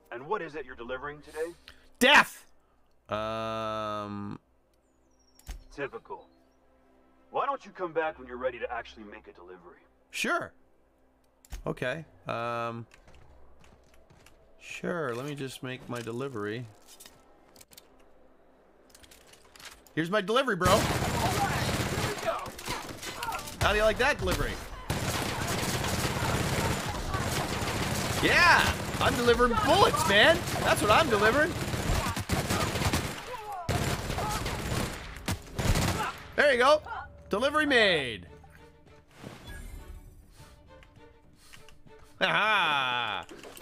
And what is it you're delivering today? Death! Typical. Why don't you come back when you're ready to actually make a delivery? Sure. Okay. Sure, let me just make my delivery. Here's my delivery, bro. How do you like that delivery? Yeah, I'm delivering bullets, man. That's what I'm delivering. There you go. Delivery made. Haha.